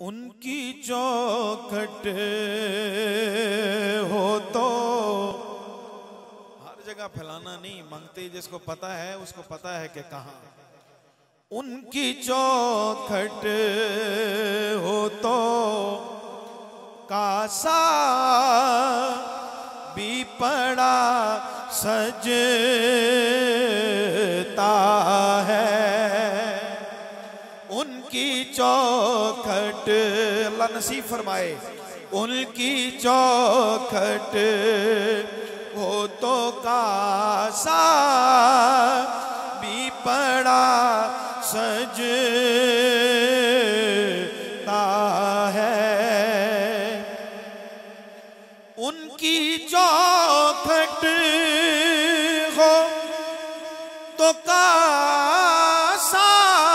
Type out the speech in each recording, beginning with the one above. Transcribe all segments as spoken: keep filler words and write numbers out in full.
उनकी चौखट हो तो हर जगह फैलाना नहीं, मांगते जिसको पता है उसको पता है कि कहाँ। उनकी चौखट हो तो कासा भी पड़ा सजता है। उनकी चौखट अल्लाह नसीब फरमाए। उनकी चौखट हो तो कासा भी पड़ा सजता है। उनकी चौखट हो तो कासा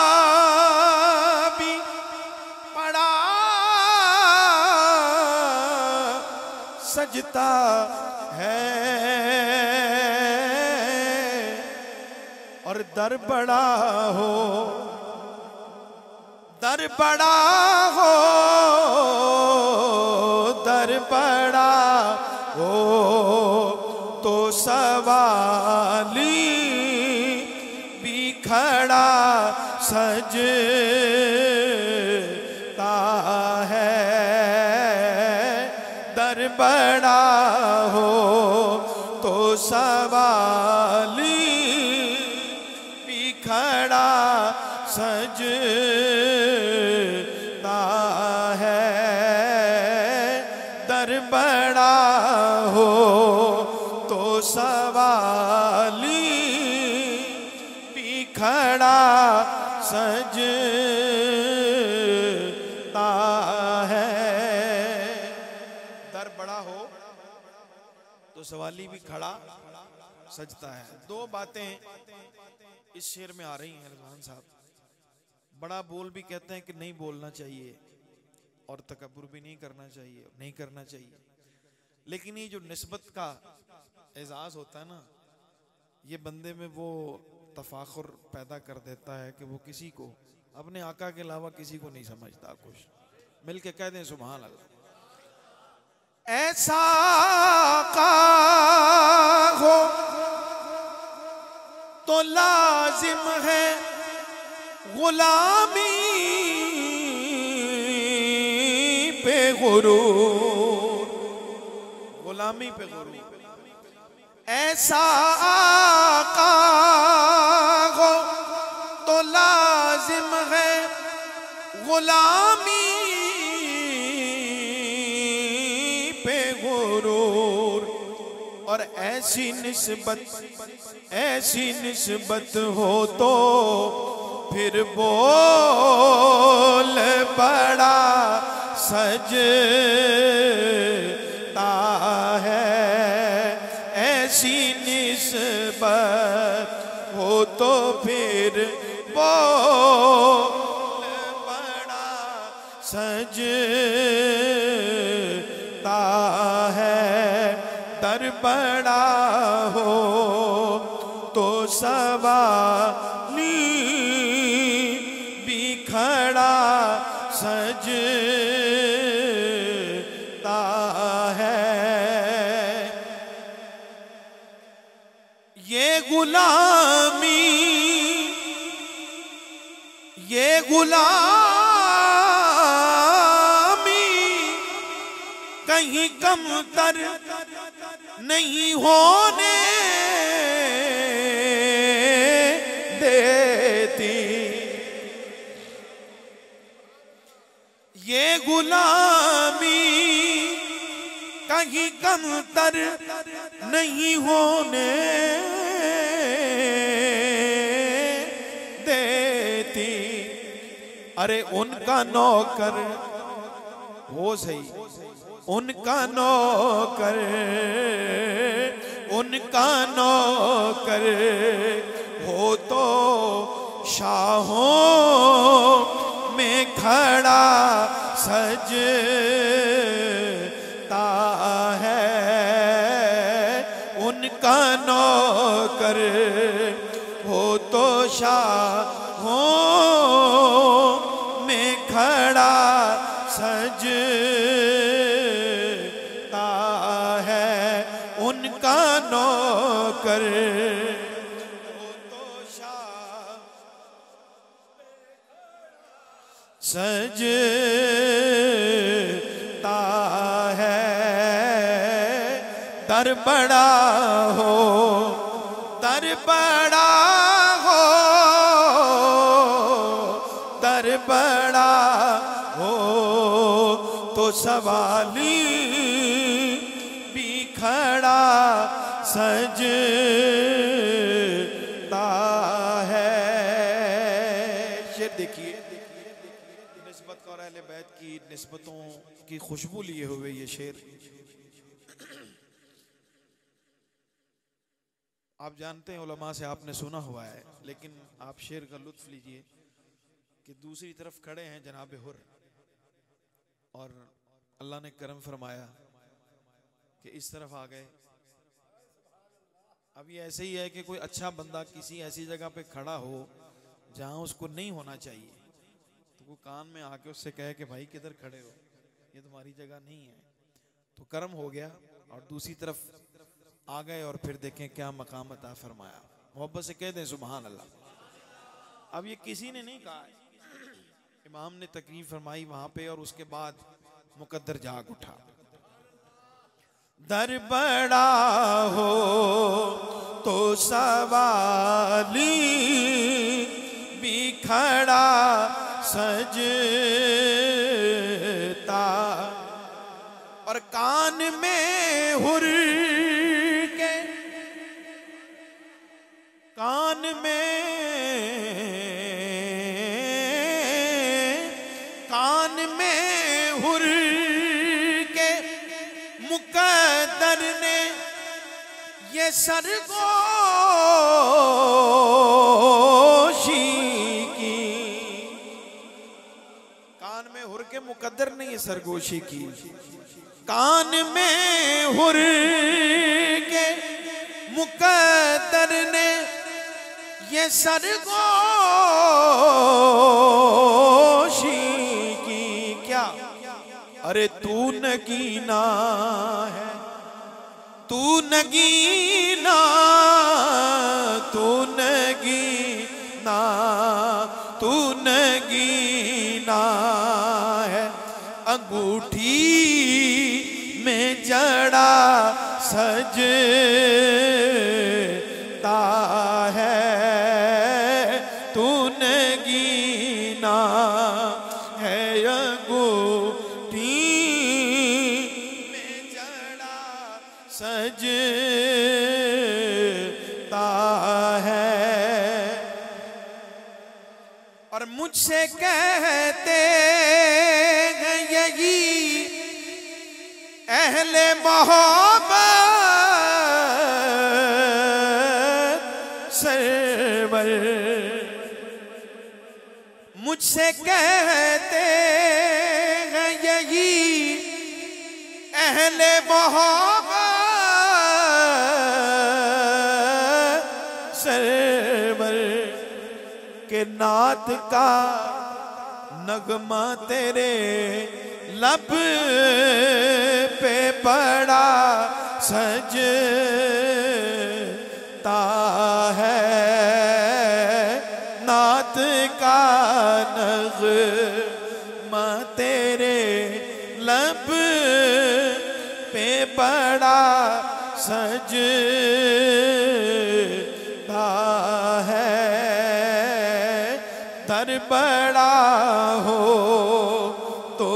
भी पड़ा सजता है। और दर बड़ा हो, दर बड़ा हो, दर बड़ा हो तो सवाली भी खड़ा सजता है। दर बड़ा हो तो सवाली भी खड़ा सजता है। दर बड़ा हो तो सवाली भी खड़ा सजता है। दर बड़ा हो तो सवाली भी खड़ा सजता है। दो बातें इस शेर में आ रही हैं रिजवान साहब। बड़ा बोल भी कहते हैं कि नहीं बोलना चाहिए और तकब्बुर भी नहीं करना चाहिए, नहीं करना चाहिए। लेकिन ये जो निस्बत का एजाज होता है ना, ये बंदे में वो तफाखुर पैदा कर देता है कि वो किसी को अपने आका के अलावा किसी को नहीं समझता। कुछ मिल के कह दें सुभान अल्लाह। ऐसा आका हो तो लाजिम है गुलामी पे गुरूर, गुलामी पे गुरूर। ऐसा आका हो तो लाजिम है गुलामी पे गुरूर। और ऐसी निस्बत, ऐसी निस्बत हो तो फिर बोल बड़ा सजता है। ऐसी निस्बत हो तो फिर बोल बड़ा सजता है। दर बड़ा हो तो सवाली भी खड़ा सजता है। ये गुलामी, ये गुलामी कहीं कमतर नहीं होने देती। ये गुलामी कहीं कमतर नहीं होने देती। अरे उनका नौकर हो सही, उनका नौकर, उनका नौकर हो तो शाहों में खड़ा सजता है। उनका नौकर हो तो शाहों में खड़ा सजता है उनका नौकर सजता है दर बड़ा हो दर बड़ा हो दर बड़ा हो तो सवाली भी खड़ा सजता है। शेर देखिए, निस्बत का और अहले बैत की निस्बतों की खुशबू लिए हुए ये शेर। आप जानते हैं उलमा से आपने सुना हुआ है, लेकिन आप शेर का लुत्फ लीजिए कि दूसरी तरफ खड़े हैं जनाब हुर और अल्लाह ने करम फरमाया कि इस तरफ आ गए। अब ये ऐसे ही है कि कोई अच्छा बंदा किसी ऐसी जगह पे खड़ा हो जहां उसको नहीं होना चाहिए, तो वो कान में आके उससे कहे कि भाई किधर खड़े हो, ये तुम्हारी जगह नहीं है, तो कर्म हो गया और दूसरी तरफ आ गए और फिर देखें क्या मकाम अता फरमाया। मोहब्बत से कह दें सुभान अल्लाह। अब ये किसी ने नहीं कहा, इमाम ने तकरीर फरमाई वहां पे और उसके बाद मुकद्दर जाग उठा। दर बड़ा हो तो सवाली भी खड़ा सजता और कान में हुर के कान में कान में हुर के मुकद्दर ने ये सरगोशी की। कान में हुर के मुकद्दर ने ये सरगोशी की। कान में हुर के मुकद्दर ने ये सरगोशी की। क्या? अरे तू नगीना है, तू नगीना, तू नगीना, तू नगीना है। अंगूठी में जड़ा सजता है, तू नगीना है। अंगूठी में जड़ा सजता है। और मुझसे कहते हैं यही अहले मोहब्बत सरवर, मुझसे कहते हैं यही अहले मोहब्बत सरवर के नात का नगमा तेरे लब पे पड़ा सजता है। नात का नगमा तेरे लब पे पड़ा सजता है। दर बड़ा हो तो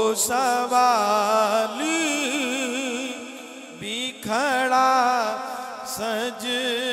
सवाली भी खड़ा सज